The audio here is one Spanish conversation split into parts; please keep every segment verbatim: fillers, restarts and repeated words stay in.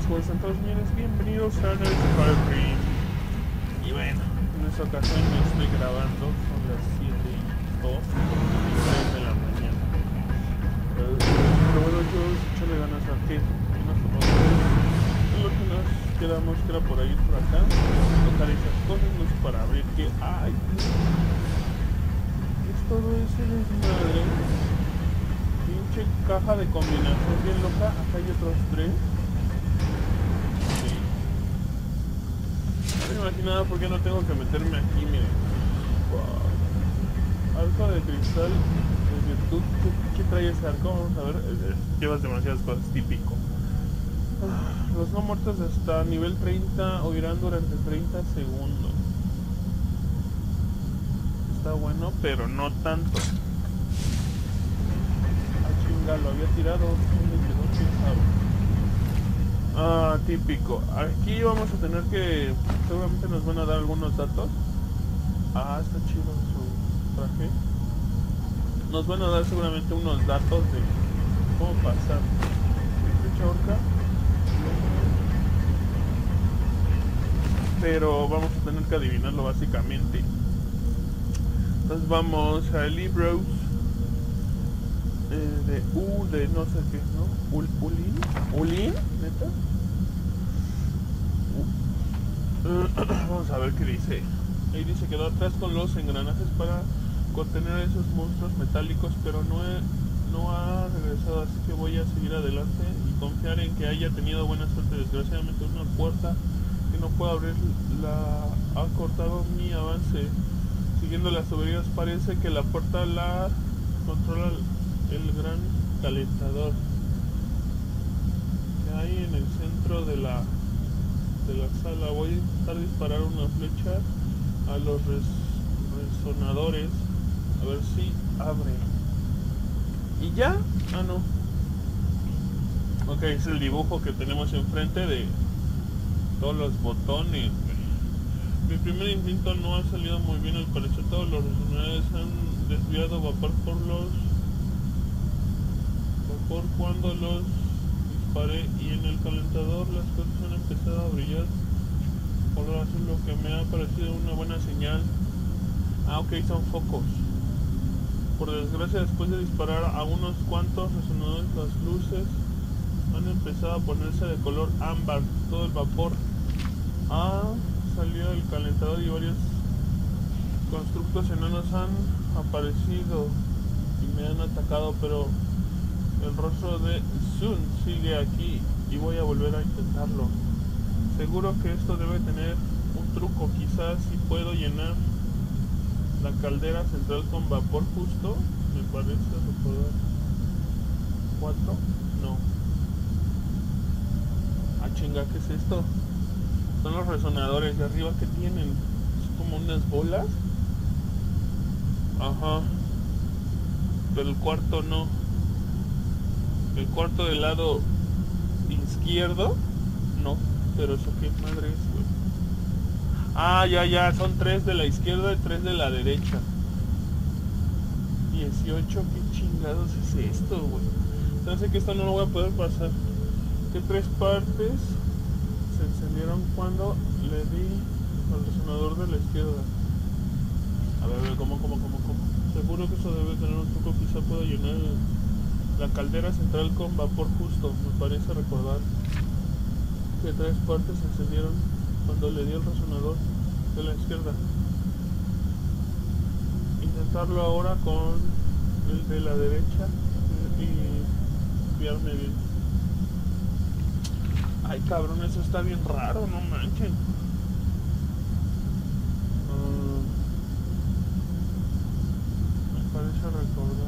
tardes, ¿cómo están todos, señores? Bienvenidos a el Fire Dream. Y bueno, en esta ocasión me estoy grabando, son las siete y dos, tres de la mañana. Pero, pero bueno, yo echarle ganas a que nos en lo que nos quedamos, que era por ahí, por acá, tocar esas cosas, no sé, para abrir que hay. Es todo ese desmadre. Pinche caja de combinación bien loca. Acá hay otros tres. Sí. No me imaginaba por qué no tengo que meterme aquí, miren. Wow. Arco de cristal de virtud. ¿Qué, ¿Qué trae ese arco? Vamos a ver. Llevas demasiadas cosas, típico. Los no muertos hasta nivel treinta oirán durante treinta segundos. Está bueno, pero no tanto. Lo había tirado, ah, típico. Aquí vamos a tener que, seguramente nos van a dar algunos datos. Ah, está chido su traje. Nos van a dar seguramente unos datos de cómo pasar. Flecha orca. Pero vamos a tener que adivinarlo básicamente. Entonces vamos a libros. De U, de no sé qué, ¿no? Ul, Ulin, Ulin, neta. Uh, vamos a ver qué dice. Ahí dice: quedó atrás con los engranajes para contener a esos monstruos metálicos, pero no, he, no ha regresado, así que voy a seguir adelante y confiar en que haya tenido buena suerte. Desgraciadamente una puerta que no puedo abrir la ha cortado mi avance. Siguiendo las tuberías parece que la puerta la controla el gran calentador que hay en el centro de la de la sala. Voy a intentar disparar una flecha a los res, resonadores a ver si abre. Y ya, ah no, ok, es el dibujo que tenemos enfrente de todos los botones. Mi primer intento no ha salido muy bien, al parecer todos los resonadores han desviado vapor por los por cuando los disparé, y en el calentador las cosas han empezado a brillar por azul, lo que me ha parecido una buena señal. Ah, ok, son focos. Por desgracia, después de disparar a unos cuantos resonadores, las luces han empezado a ponerse de color ámbar. Todo el vapor ha salido del calentador y varios constructos enanos han aparecido y me han atacado, pero el rostro de Sun sigue aquí y voy a volver a intentarlo. Seguro que esto debe tener un truco. Quizás si puedo llenar la caldera central con vapor justo, me parece recordar. ¿Cuatro? No. Ah, chinga, ¿qué es esto? Son los resonadores de arriba que tienen. Es como unas bolas. Ajá. Pero el cuarto no. El cuarto del lado izquierdo, no, pero eso qué madre es, güey. Ah, ya, ya, son tres de la izquierda y tres de la derecha. dieciocho, qué chingados es esto, güey. Entonces que esto no lo voy a poder pasar. Que tres partes se encendieron cuando le di al resonador de la izquierda. A ver, a ver, ¿cómo, cómo, cómo, cómo? Seguro que eso debe tener un truco, quizá pueda llenar el... la caldera central con vapor justo. Me parece recordar que tres partes se encendieron cuando le di el resonador de la izquierda. Intentarlo ahora con el de la derecha y fiarme bien. Ay, cabrón, eso está bien raro, no manchen. Uh, me parece recordar.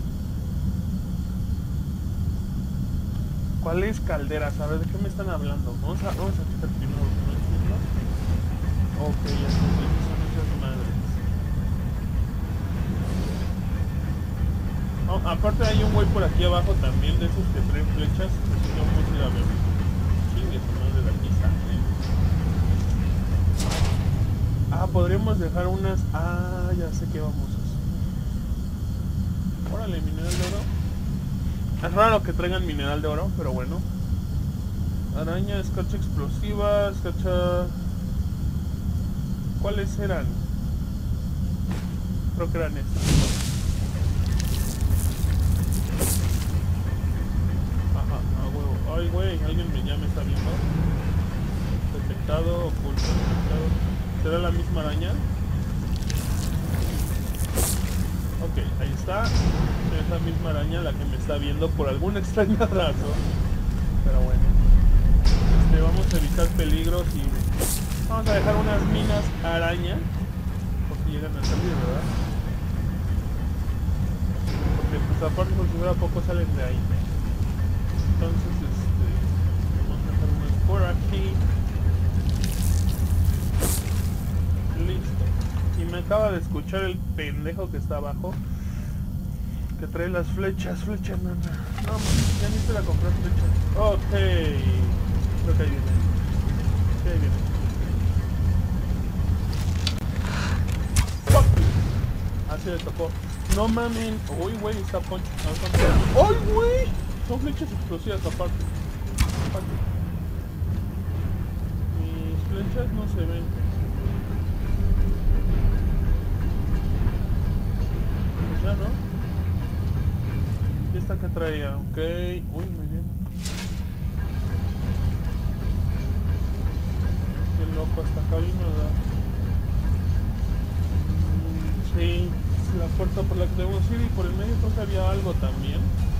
¿Cuáles calderas? A ver, ¿de qué me están hablando? Vamos a, vamos a quitar primero, ¿no entiendo? Ok, ya sé, son esas madres. Oh, aparte hay un güey por aquí abajo también, de esos que traen flechas, que si no puedo ir a ver. Chingue su madre de aquí, ¿eh? Ah, podríamos dejar unas... Ah, ya sé qué vamos a hacer. Órale, mineral de oro. Es raro que traigan mineral de oro, pero bueno. Araña, escarcha explosiva, escarcha... ¿Cuáles eran? Creo que eran estas. Ajá, a huevo. Ay, güey, alguien me, ya me está viendo. Detectado, oculto, detectado. ¿Será la misma araña? Ok, ahí está. Es la misma araña la que me está viendo por alguna extraña razón. Pero bueno. Este, vamos a evitar peligros y vamos a dejar unas minas araña. Por si llegan a salir, ¿verdad? Porque pues aparte por si fuera poco salen de ahí. Entonces, este, vamos a dejar unas por aquí. Listo. Y me acaba de escuchar el pendejo que está abajo, que trae las flechas, flechas, nana. No, ya ni se la compré flechas. Ok. Creo que ahí viene. Sí, ahí viene. ¡Oh! Así le tocó. No mamen. Uy, güey, está poncho. ¡Ay, güey! Son flechas explosivas aparte. aparte. Mis flechas no se ven. Pues ya, ¿no? ¿Y esta que traía? Ok. Uy, muy bien. Qué loco, hasta acá vino, ¿verdad? Sí, es la puerta por la que debemos ir y por el medio creo que había algo también.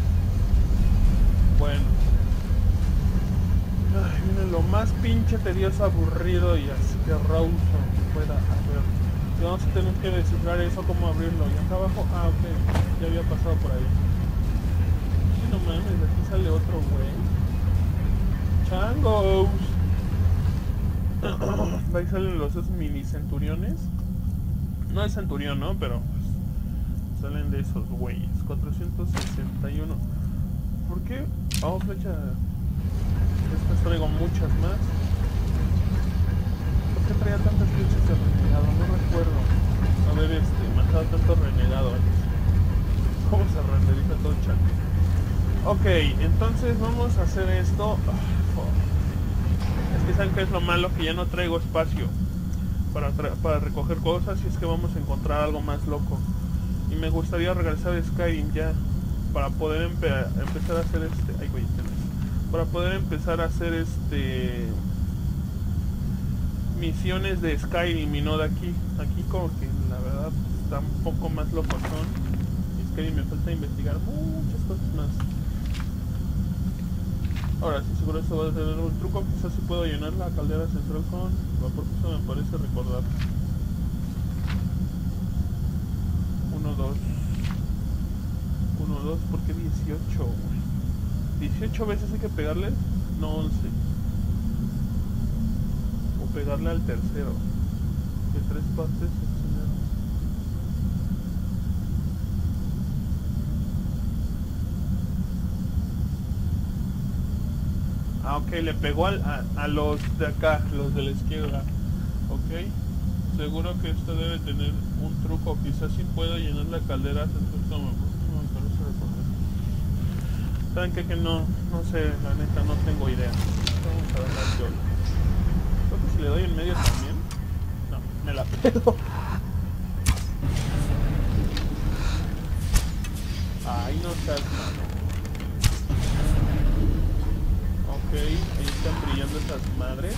Bueno. Ay, viene lo más pinche tedioso, aburrido y asqueroso que pueda haber. Y vamos a tener que descifrar eso, cómo abrirlo. Y acá abajo, ah, ok, ya había pasado por ahí. Sí, no mames, de aquí sale otro güey. ¡Changos! Ahí salen los esos mini centuriones. No es centurión, ¿no? Pero pues, salen de esos güeyes. cuatrocientos sesenta y uno. ¿Por qué? Oh, flecha. Estas traigo muchas más. ¿Por qué traía tantas flechas de renegado? No recuerdo haber este, matado tanto renegado antes. ¿Cómo se renderiza todo el chat? Ok, entonces vamos a hacer esto. Oh, es que saben que es lo malo, que ya no traigo espacio para, para recoger cosas, y es que vamos a encontrar algo más loco. Y me gustaría regresar a Skyrim ya, para poder empe empezar a hacer este... Ay, güey, para poder empezar a hacer este... misiones de Skyrim y no de aquí. Aquí como que la verdad está un poco más loco, ¿no? Y Skyrim me falta investigar muchas cosas más. Ahora sí, seguro esto va a tener un truco. Quizás si puedo llenar la caldera central con vapor, eso me parece recordar. uno, dos. uno, dos, ¿por qué dieciocho? dieciocho veces hay que pegarle, no once. O pegarle al tercero. De tres partes. Ah, ok, le pegó al, a, a los de acá, los de la izquierda. Ok. Seguro que esto debe tener un truco. Quizás si puedo llenar la caldera. Esto me, me parece recordar. ¿Saben qué? Que no, no sé, la neta, no tengo idea. Vamos a ver la yo. Creo que si le doy en medio también. No, me la pedo. Ahí no seas malo. Ok, ahí están brillando esas madres.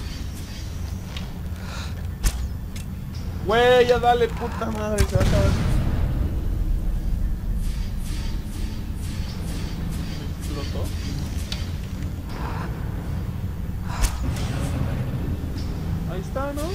Güey, ya dale, puta madre, se va a acabar. Me explotó. Ahí está, ¿no?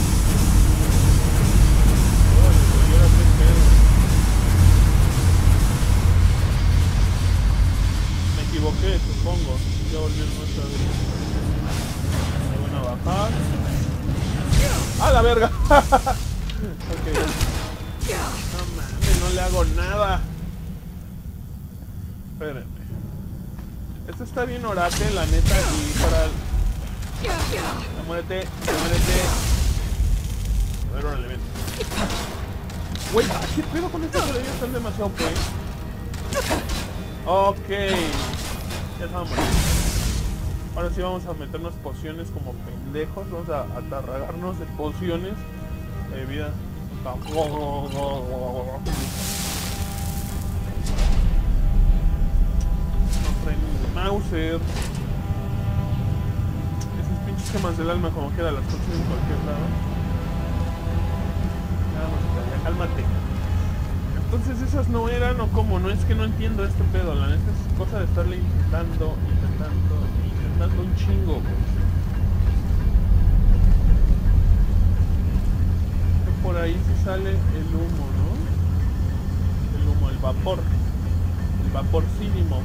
Me equivoqué, supongo. Ya volví el nuestro. Me van a bajar. ¡A la verga! Ok. No mames, no le hago nada. Espérenme. Esto está bien orate, la neta, y para... Ya, muérete, ya, muérete. A ver, órale, ven. Güey, ¿qué pedo con esta colega? Están demasiado ok. Ok. Ya estamos. Ahora sí vamos a meternos pociones como pendejos. Vamos a atarragarnos de pociones de vida. No traen ni Mauser. Esos pinches gemas del alma como quiera las consiguen en cualquier lado. Ya, ya, cálmate. Entonces esas no eran, o como, no es que no entiendo este pedo, la neta es cosa de estarle intentando, intentando, intentando un chingo, pues. Que por ahí se sale el humo, ¿no? El humo, el vapor, el vaporcínimo.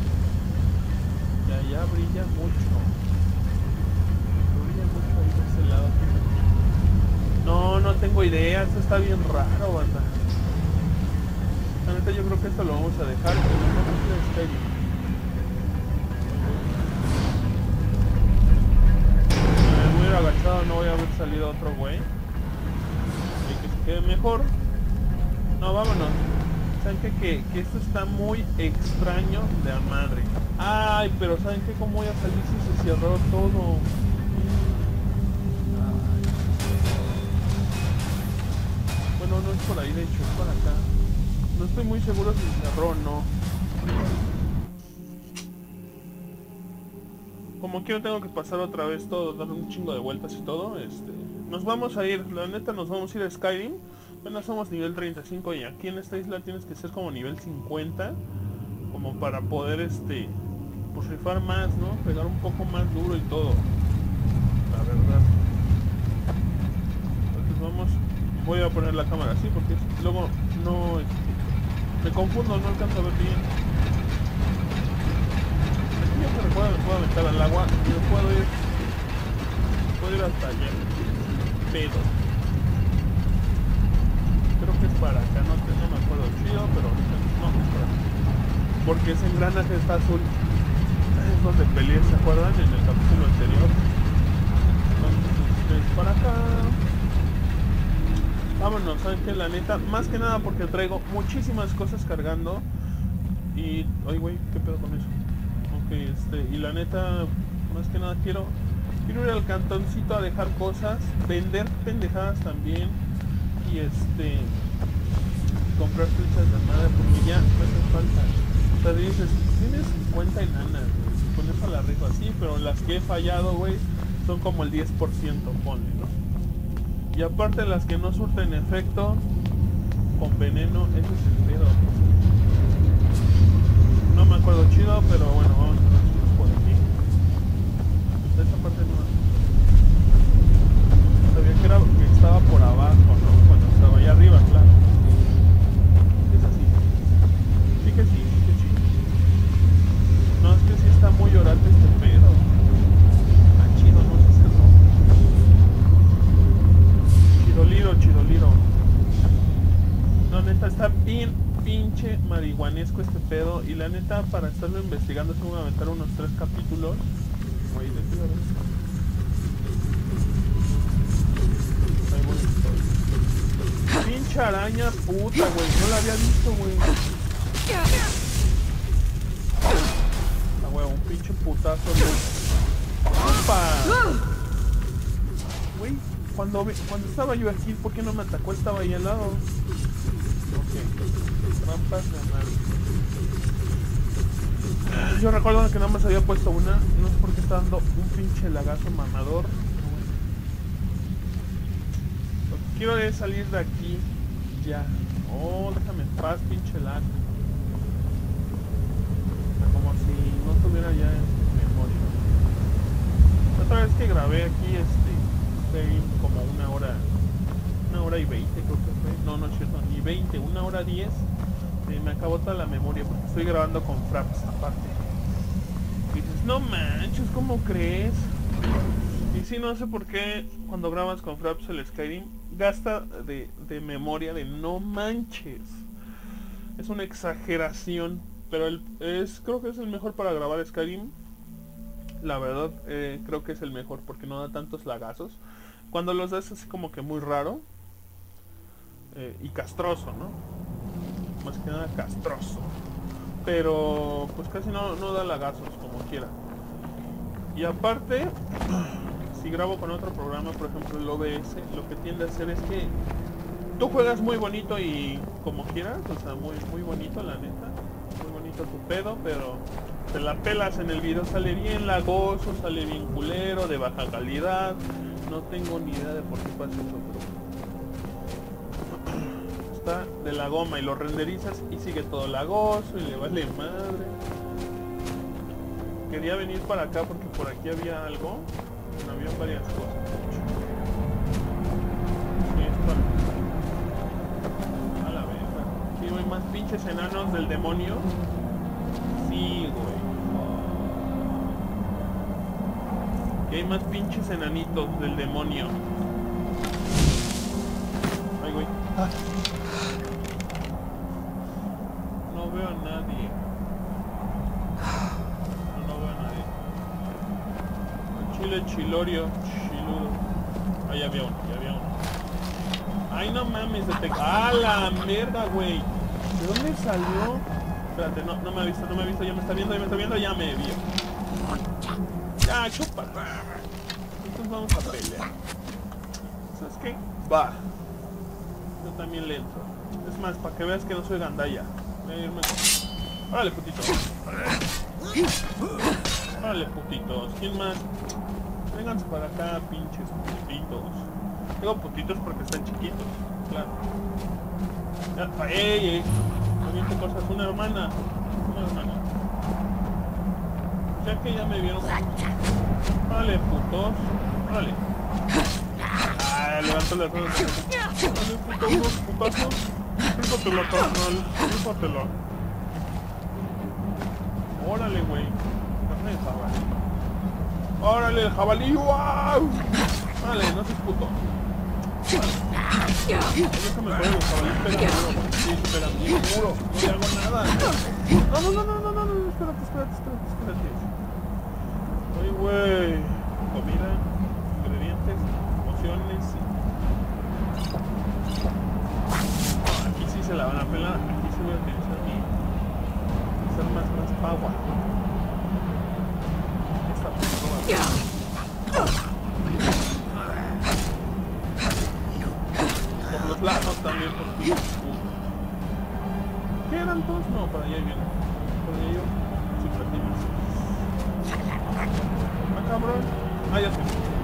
Y allá brilla mucho. Brilla mucho ahí de ese lado. No, no tengo idea, eso está bien raro, banda. La neta yo creo que esto lo vamos a dejar, pero no vamos a ir a Skyrim. Me voy a ir agachado, no voy a haber salido otro güey. Y que se quede mejor. No, vámonos. ¿Saben qué? Que, que esto está muy extraño de a madre. Ay, pero ¿saben qué? ¿Cómo voy a salir si se cerró todo? Ay. Bueno, no es por ahí, de hecho, es por acá. No estoy muy seguro si se cerró o no. Como quiero tengo que pasar otra vez todo, dar un chingo de vueltas y todo. Este, nos vamos a ir, la neta nos vamos a ir a Skyrim. Apenas somos nivel treinta y cinco y aquí en esta isla tienes que ser como nivel cincuenta. Como para poder este, pues rifar más, ¿no? Pegar un poco más duro y todo. La verdad. Entonces vamos, voy a poner la cámara así porque luego no... Este, me confundo, no alcanzo a ver bien. Aquí ya se recuerda, me puedo aventar al agua y yo puedo ir. Puedo ir hasta allá. Pero creo que es para acá, no, no me acuerdo chido, pero ahorita no, es para acá. Porque ese engranaje está azul. Es donde peleé, ¿se acuerdan? En el capítulo anterior. Entonces, es para acá. Vámonos, ¿saben qué? La neta, más que nada porque traigo muchísimas cosas cargando. Y... ay, güey, ¿qué pedo con eso? Ok, este... y la neta, más que nada quiero... Quiero ir al cantoncito a dejar cosas. Vender pendejadas también. Y este... comprar flechas de madre porque ya me hacen falta. O sea, dices, tienes cincuenta enanas, con eso la rijo así, pero las que he fallado, güey, son como el diez por ciento, ponle, ¿no? Y aparte las que no surten efecto con veneno, ese es el pedo. No me acuerdo chido, pero bueno, vamos a ver si nos por aquí. Esta parte no. Sabía que, era, que estaba por abajo, ¿no? Cuando estaba allá arriba, claro. Es así. Sí que sí, sí que sí. No, es que sí está muy orate este pedo. Ah, chido, no se cerró. Chidoliro, chidoliro. No, neta, está bien pinche marihuanesco este pedo. Y la neta, para estarlo investigando, se me voy a aventar unos tres capítulos. Güey, de qué ver. Ahí voy. Pinche araña puta, güey. No la había visto, güey. Ah, güey, un pinche putazo, güey. ¡Opa! Güey, cuando, cuando estaba yo aquí, ¿por qué no me atacó? Estaba ahí al lado. Ok. Trampas de madre. Yo recuerdo que nada más había puesto una. No sé por qué está dando un pinche lagazo mamador. Lo que quiero es salir de aquí. Ya. Oh, déjame en paz, pinche lag. Como si no tuviera ya memoria. La otra vez que grabé aquí, este, como una hora, una hora y veinte creo que fue. No, no es cierto, ni veinte, una hora diez. Eh, me acabó toda la memoria porque estoy grabando con Fraps aparte. Y dices, no manches, ¿cómo crees? Y sí, no sé por qué cuando grabas con Fraps el Skyrim gasta de, de memoria de no manches. Es una exageración. Pero el, es, creo que es el mejor para grabar Skyrim. La verdad, eh, creo que es el mejor porque no da tantos lagazos. Cuando los das así como que muy raro. Eh, y castroso, ¿no? Más que nada castroso. Pero pues casi no, no da lagazos como quiera. Y aparte, si grabo con otro programa, por ejemplo el O B S, lo que tiende a hacer es que tú juegas muy bonito y como quieras, o sea, muy, muy bonito la neta, muy bonito tu pedo, pero te la pelas en el video, sale bien lagoso, sale bien culero, de baja calidad, no tengo ni idea de por qué pasa eso, pero está de la goma y lo renderizas y sigue todo lagoso y le vale madre. Quería venir para acá porque por aquí había algo, había varias cosas. Sí, es para... a la verga. Sí, hay más pinches enanos del demonio. Sí, güey. Que hay más pinches enanitos del demonio. Ay, güey. Ah. No veo a nadie. Chile chilorio, chiludo. Ahí había uno, ya había uno. Ay, no mames, detect... ¡Ah, la mierda, güey! ¿De dónde salió? Espérate, no, no me ha visto, no me ha visto, ya me está viendo, ya me está viendo, ya me vio. Ya, chupa. Entonces vamos a pelear. ¿Sabes qué? Va. Yo también le entro. Es más, para que veas que no soy gandalla. Voy a irme. Órale, putito. Órale, putitos. ¿Quién más? Vénganse para acá, pinches putitos. Digo putitos porque están chiquitos, claro. Ya, ¡ey, ey! No viento cosas. Una hermana. Una hermana. Ya que ya me vieron. Órale, putos. Órale. Ah, levanto las manos. Órale, putos, unos putazos. Rífatela, carnal. Rífatela. Órale, güey. Carne de jabalí. ¡Órale, el jabalí! ¡Wow! Vale, no seas puto. Vale. Déjame poner el jabalí, pega duro. Sí, pega bien duro. No le hago nada. No, no, no, no, no, no, no. Espérate, espérate, espérate, espérate. Oye, güey. Comida, ingredientes, pociones. No, aquí sí se la van a pelar. Aquí sí voy a utilizar mi... hacer más, más power. Por los lados también, por ti. ¿Qué eran todos? No, para allá viene. Por allá yo. Super tienes. Ah, cabrón. Ah, ya sé.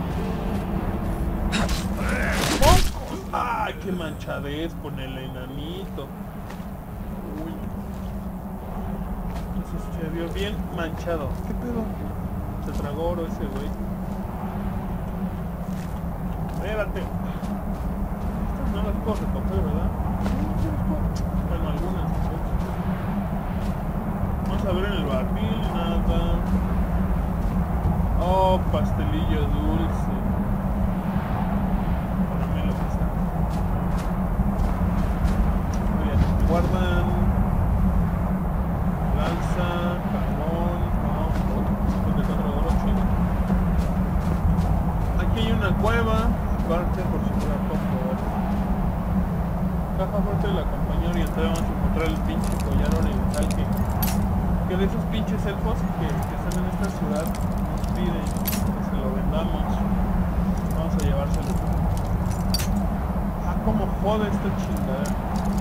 ¡Oh! ¡Ay, qué manchadez con el enanito! Uy. Entonces se vio bien manchado. ¿Qué pedo? Se tragó oro ese güey. Espérate. Estas no las puedo recoger, ¿verdad? Bueno, algunas. Vamos a ver en el barril, nada. Oh, pastelillo dulce. Caramelo quizá. Oye, guardan. Lanza, carbón. Aquí hay una cueva, parte por si fuera poco. Caja fuerte de la compañía oriental, vamos a encontrar el pinche collar oriental que, que de esos pinches elfos que, que están en esta ciudad nos piden que se lo vendamos. Vamos a llevárselo. Ah, como jode esta chingada.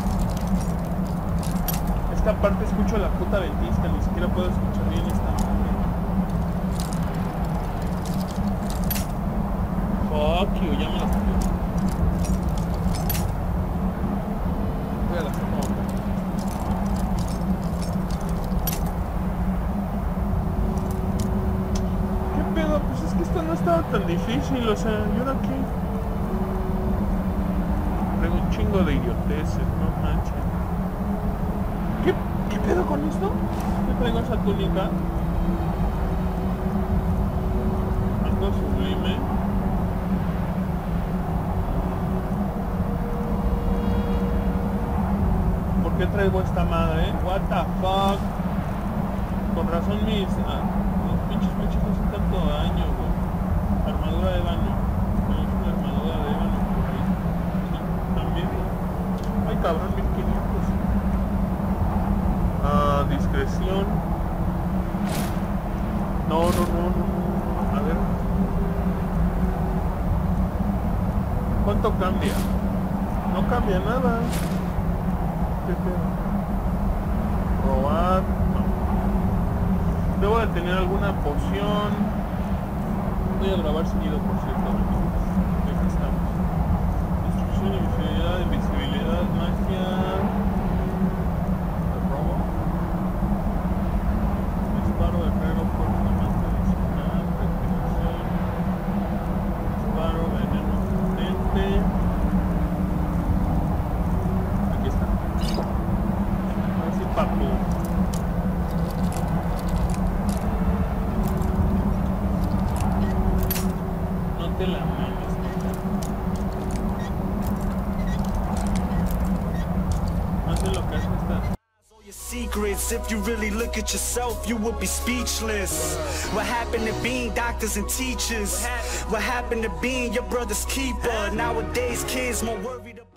Esta parte escucho la puta ventisca, ni siquiera puedo escuchar bien esta parte. Fuck you, ya me la saqué. Voy a la hacer como... ¿Qué pedo? Pues es que esto no estaba tan difícil, o sea, ¿y ahora qué? Traigo un chingo de idioteces, no manches. ¿Qué, ¿Qué pedo con esto? ¿Qué traigo esa túnica? Ando sublime. ¿Por qué traigo esta madre? What the fuck? Con razón mis, ah, mis pinches pinches no hacen tanto daño, güey. Armadura de ébano. No es una armadura de ébano por ahí. Sí, también. Ay, cabrón, mil quinientos. Ah, discreción. No, no, no, no. ¿Cuánto cambia? No cambia nada. ¿Qué pedo? Robar. No. Debo de tener alguna poción. Voy a grabar seguido, por cierto, amigos. Aquí estamos. Destrucción, invisibilidad, invisibilidad, magia. Robo. Disparo, herrero, fuerza, máscara adicional, rectificación. Disparo, veneno potente. Aquí está. Ahora sí, papu. No te la mames. No sé lo que hace esta. Secrets, if you really look at yourself, you would be speechless. What happened to being doctors and teachers? What happened to being your brother's keeper? Nowadays kids more worried about